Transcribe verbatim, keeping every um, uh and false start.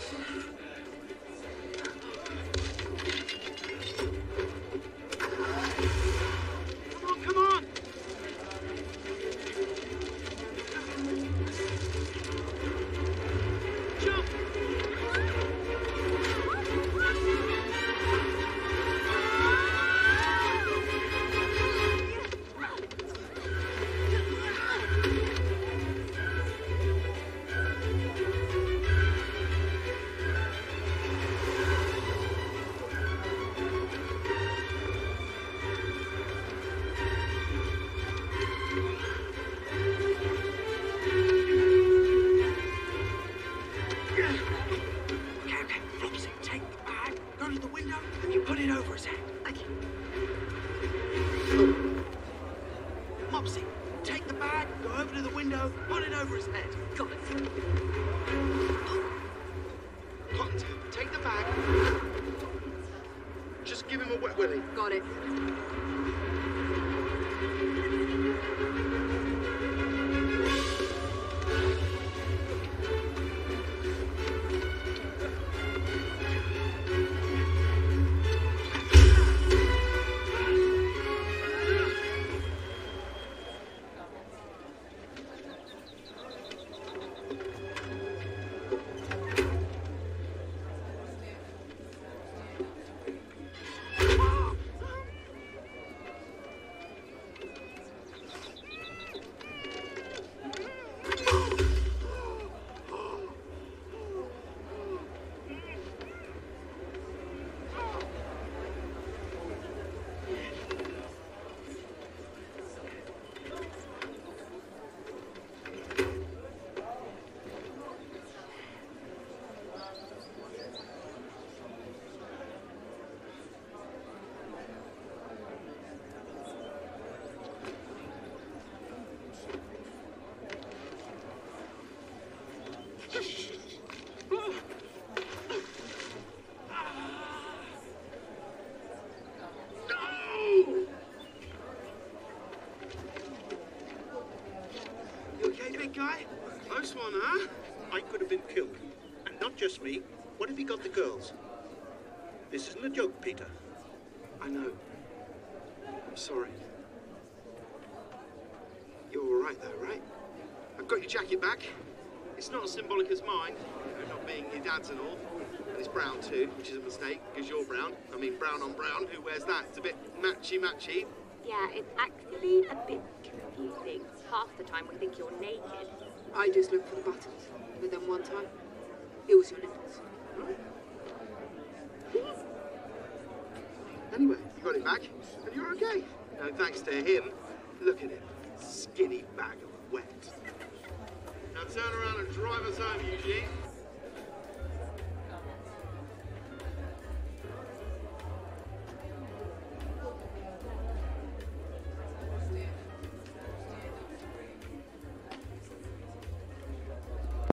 Mopsy, take the bag, go over to the window, put it over his head. Got it. Cottontail, take the bag. Just give him a wet willy. Got it. Guy? Close one, huh? I could have been killed. And not just me. What if he got the girls? This isn't a joke, Peter. I know. I'm sorry. You're all right, though, right? I've got your jacket back. It's not as symbolic as mine, you know, not being your dad's and all. And it's brown, too, which is a mistake, because you're brown. I mean, brown on brown. Who wears that? It's a bit matchy-matchy. Yeah, it's actually a bit confusing. Half the time we think you're naked. I just looked for the buttons, but then one time, it was your nipples. Anyway, you got it back, and you're okay. No thanks to him. Look at him. Skinny bag of wet. Now turn around and drive us home, Eugene.